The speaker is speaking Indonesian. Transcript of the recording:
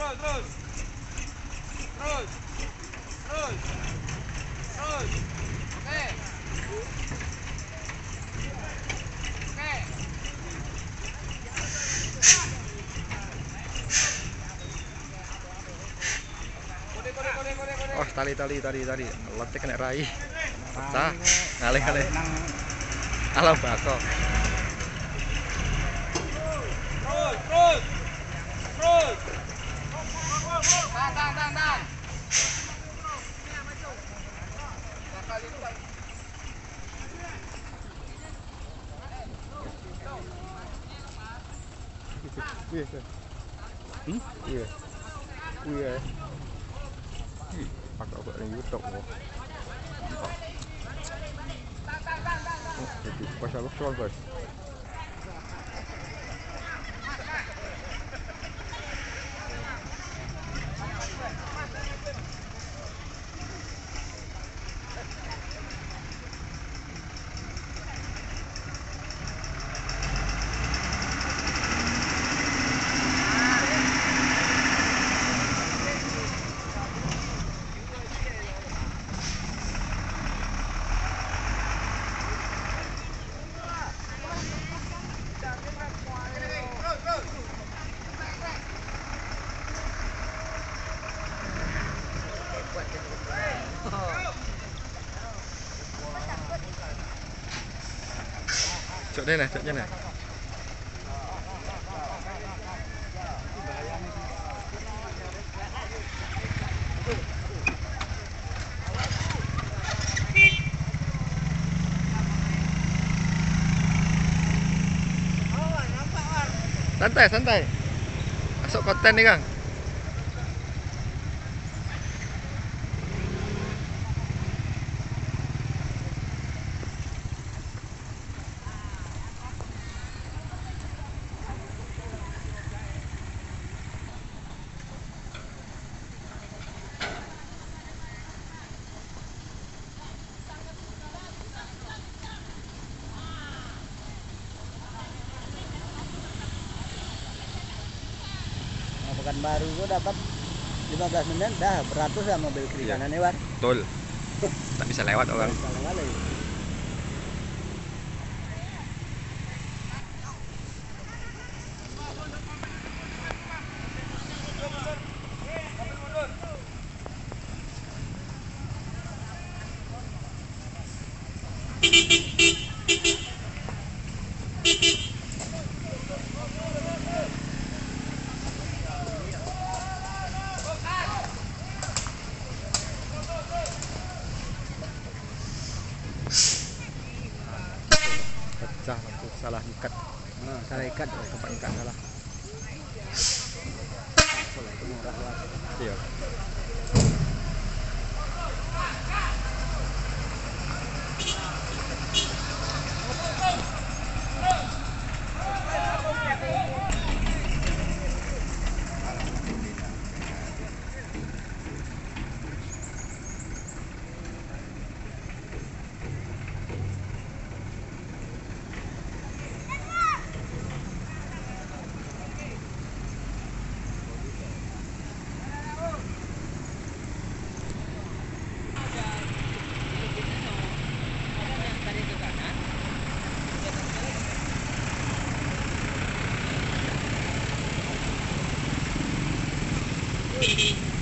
Oh, tali. Letik kena rai. Pecah. Ngalih. Alam bako. Terus. Tahan. Iya. Pakai obat yang YouTube loh. Jadi pas aku soal guys. Cok đây này. Santai. Masuk konten nih, Kang. Pekanbaru gua dapat 15 menit dah beratus ya mobil kiri kanan lewat. Betul. Tak bisa lewat orang. Pecah lampu, salah ikat. Salah ikat, tempat ikat salah. Itu murah banget. Iya. Thank you.